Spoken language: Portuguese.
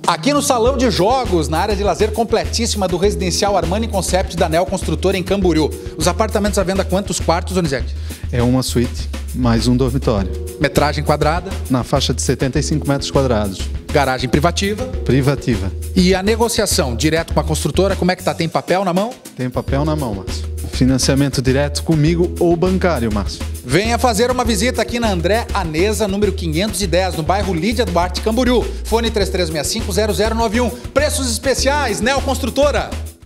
Aqui no Salão de Jogos, na área de lazer completíssima do residencial Armani Concept da Neo Construtora em Camboriú. Os apartamentos à venda, quantos quartos, Donizete? É uma suíte, mais um dormitório. Metragem quadrada? Na faixa de 75 metros quadrados. Garagem privativa? Privativa. E a negociação, direto com a construtora, como é que tá? Tem papel na mão? Tem papel na mão, Márcio. Financiamento direto comigo ou bancário, Márcio. Venha fazer uma visita aqui na André Anesa, número 510, no bairro Lídia Duarte, Camboriú. Fone 3365-0091. Preços especiais, Neo Construtora.